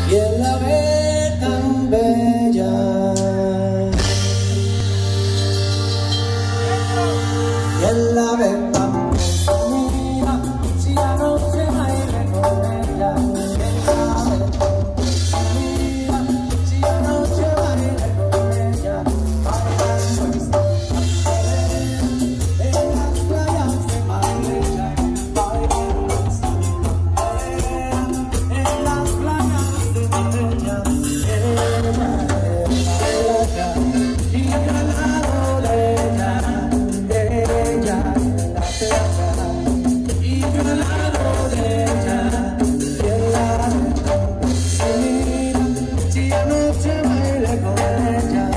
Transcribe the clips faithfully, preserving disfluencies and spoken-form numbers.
y él la ve tan bella. Y él la ve tan presumida, si la noche baile con ella. Él la ve tan presumida, si la noche baile con ella. Bailando esta cantarera en las playas de Marbella. Bailando esta cantarera en las playas de Marbella. Ella es la bella y yo al lado de ella. Y yo al lado de ella, y el lado presumida, si anoche bailé con ella.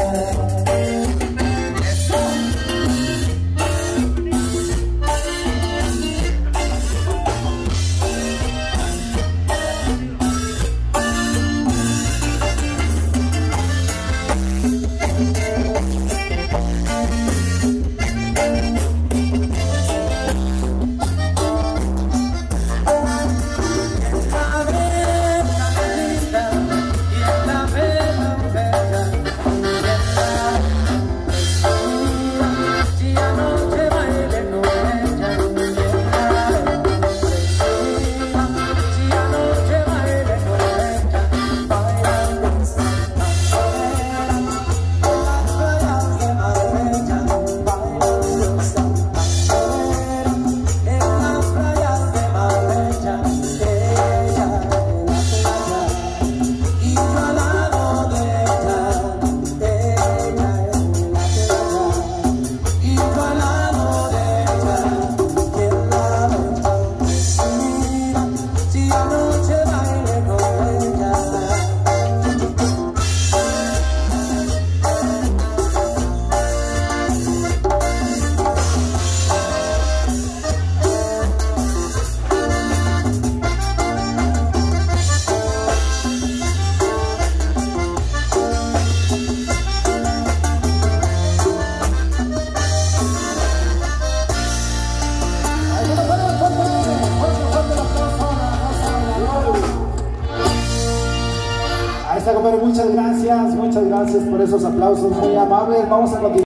Ahí está, compadre, muchas gracias, muchas gracias por esos aplausos muy amables. Vamos a continuar.